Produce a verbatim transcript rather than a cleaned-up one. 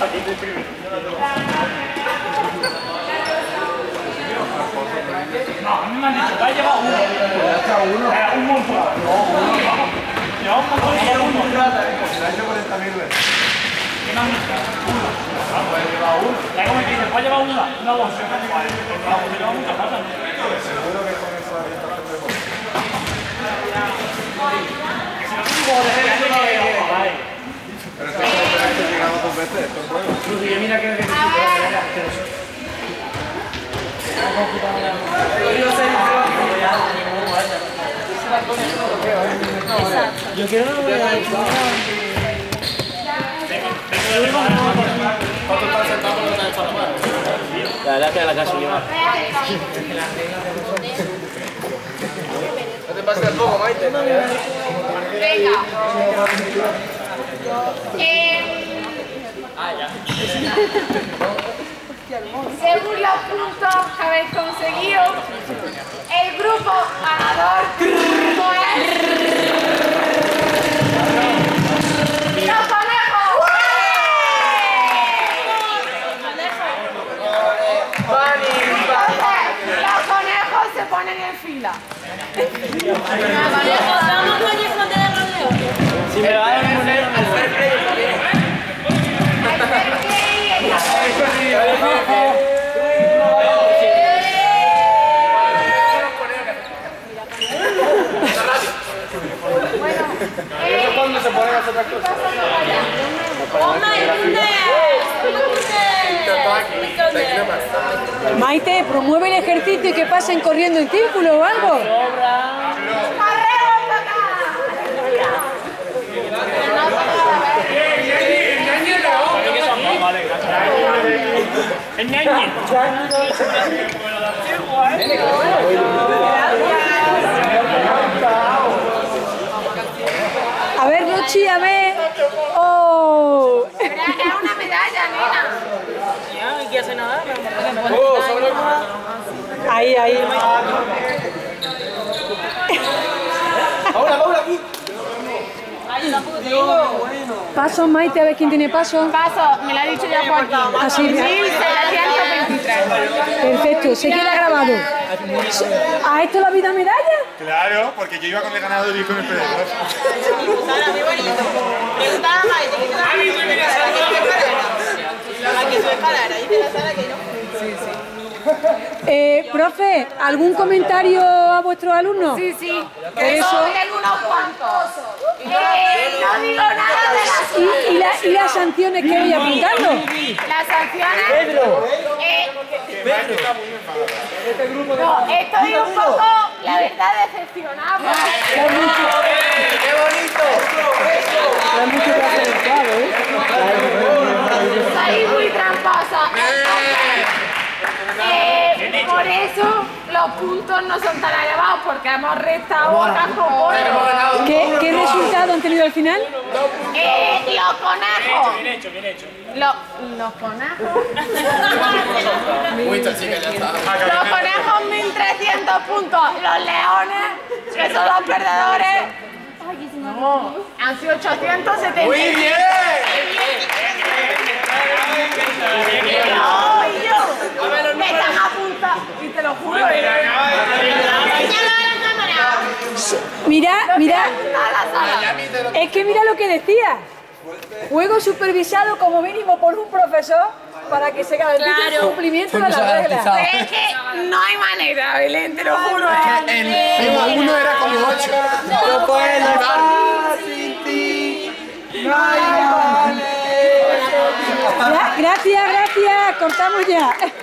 No, a mí me han dicho que ha llevado uno. Eh, un montón. No, uno. Lleva un montón y lleva un montón. Le ha hecho cuarenta mil veces. ¿Qué me han dicho? Uno. Ah, pues lleva uno. Ya como que dice, pues lleva una. Una bolsa. Vamos, lleva muchas cosas. Seguro que con esa orientación de voz. Si no tengo de gente, no le voy a dar. Pero es que se ha llegado dos veces. Esto es bueno. Incluso yo mira que necesito. Yo quiero no voy a dar. ¿Cuánto estás sentado con una esta mano? La verdad que la casa lleva. No te pases el poco, Maite. Venga. Eh, Ah, ya. según los puntos que habéis conseguido, el grupo ganador es... ¡Los conejos! Entonces, los conejos se ponen en fila. Si me lo van a poner al fair play. ¿Cuándo se ponen a hacer otras cosas? Maite, promueve el ejercicio y que pasen corriendo en círculo o algo. El ñañe. A ver, Rochi, a ver. ¡Oh! Es una medalla, nena. Ya, ¿y qué hace nada? Ahí, ahí. Paula, Paula, aquí. Paso, Maite, a ver quién tiene paso. Paso, me lo ha dicho ya Joaquín. Así. mil setecientos veintitrés. Perfecto, se queda grabado. ¿A esto la vida medalla? Claro, porque yo iba con el ganador y con el perdedor. Muy bonito. Preguntaba a Maite, ¿qué te la has visto? ¿A que su escalara? Dice la Sara que no. Eh, profe, ¿algún comentario a vuestros alumnos? Sí, sí. Por eso. Tengo unos cuantos. Eh, no digo nada de las ¿Y, y, la- y las sanciones que voy apuntando? Las sanciones. Pedro. Eh, no, estoy un poco, la verdad, decepcionada. porque- ¡Qué bonito! Soy muy tramposa. Eh, por eso los puntos no son tan elevados, porque hemos restado otras componentes. ¿Qué, ¿Qué resultado han tenido al final? Eh, los conejos. Bien hecho, bien hecho. Los, los conejos. Mucha chica, ya está. Los conejos mil trescientos puntos. Los leones, que son los perdedores, no, han sido ochocientos setenta. ¡Muy bien! No, y yo, me están apuntando, y te lo juro. Mira, mira, A la sala. es que mira lo que decía. Juego supervisado como mínimo por un profesor para que se garantice el Claro. cumplimiento de las reglas. Pero es que no hay manera, Belén, te lo juro. El el uno era como ocho. No puedo estar sin ti. No hay manera. Gra- Gracias, gracias, cortamos ya.